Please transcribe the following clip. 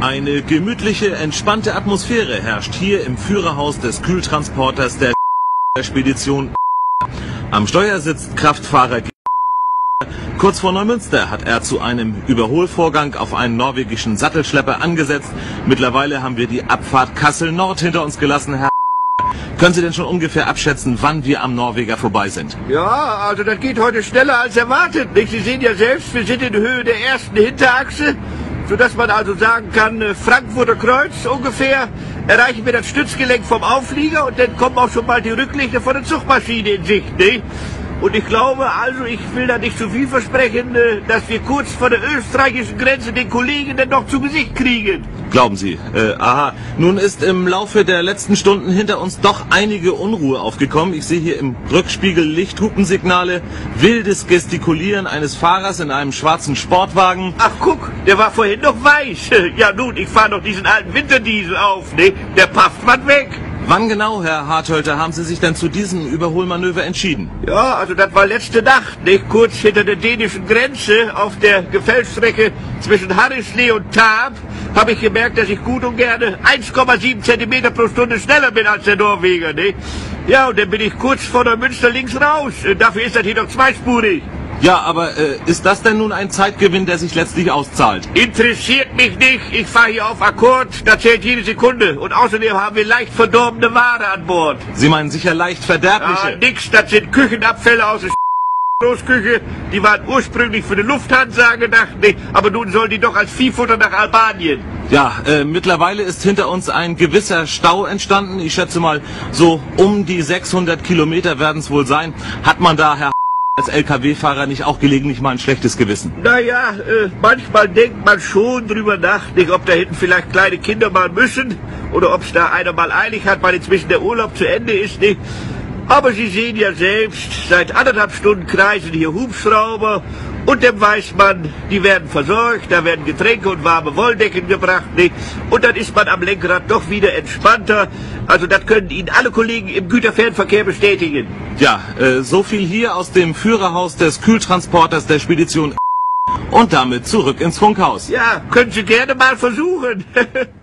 Eine gemütliche, entspannte Atmosphäre herrscht hier im Führerhaus des Kühltransporters der Spedition. Am Steuer sitzt Kraftfahrer. Kurz vor Neumünster hat er zu einem Überholvorgang auf einen norwegischen Sattelschlepper angesetzt. Mittlerweile haben wir die Abfahrt Kassel-Nord hinter uns gelassen, Herr. Können Sie denn schon ungefähr abschätzen, wann wir am Norweger vorbei sind? Ja, also das geht heute schneller als erwartet, nicht? Sie sehen ja selbst, wir sind in Höhe der ersten Hinterachse, sodass man also sagen kann, Frankfurter Kreuz ungefähr, erreichen wir das Stützgelenk vom Auflieger und dann kommen auch schon bald die Rücklichter von der Zugmaschine in Sicht, nicht? Und ich glaube, also ich will da nicht zu viel versprechen, dass wir kurz vor der österreichischen Grenze den Kollegen dann noch zu Gesicht kriegen. Glauben Sie? Aha. Nun ist im Laufe der letzten Stunden hinter uns doch einige Unruhe aufgekommen. Ich sehe hier im Rückspiegel Lichthupensignale, wildes Gestikulieren eines Fahrers in einem schwarzen Sportwagen. Ach guck, der war vorhin noch weiß. Ja nun, ich fahre noch diesen alten Winterdiesel auf, ne? Der pafft man weg. Wann genau, Herr Hartölter, haben Sie sich denn zu diesem Überholmanöver entschieden? Ja, also das war letzte Nacht, nicht? Kurz hinter der dänischen Grenze auf der Gefällstrecke zwischen Harrislee und Taab habe ich gemerkt, dass ich gut und gerne 1,7 Zentimeter pro Stunde schneller bin als der Norweger, nicht? Ja, und dann bin ich kurz vor Neumünster links raus. Dafür ist das hier doch zweispurig. Ja, aber ist das denn nun ein Zeitgewinn, der sich letztlich auszahlt? Interessiert mich nicht. Ich fahre hier auf Akkord. Da zählt jede Sekunde. Und außerdem haben wir leicht verdorbene Ware an Bord. Sie meinen sicher leicht verderbliche? Ah, nix. Das sind Küchenabfälle aus der Großküche. Die waren ursprünglich für die Lufthansa gedacht, nicht? Aber nun sollen die doch als Viehfutter nach Albanien. Ja, mittlerweile ist hinter uns ein gewisser Stau entstanden. Ich schätze mal, so um die 600 Kilometer werden es wohl sein. Hat man da, Herr als LKW-Fahrer nicht auch gelegentlich mal ein schlechtes Gewissen? Naja, manchmal denkt man schon drüber nach, nicht, ob da hinten vielleicht kleine Kinder mal müssen oder ob es da einer mal eilig hat, weil inzwischen der Urlaub zu Ende ist, nicht? Aber Sie sehen ja selbst, seit 1,5 Stunden kreisen hier Hubschrauber und dann weiß man, die werden versorgt, da werden Getränke und warme Wolldecken gebracht, nicht? Und dann ist man am Lenkrad doch wieder entspannter. Also das können Ihnen alle Kollegen im Güterfernverkehr bestätigen. Ja, so viel hier aus dem Führerhaus des Kühltransporters der Spedition. Und damit zurück ins Funkhaus. Ja, können Sie gerne mal versuchen.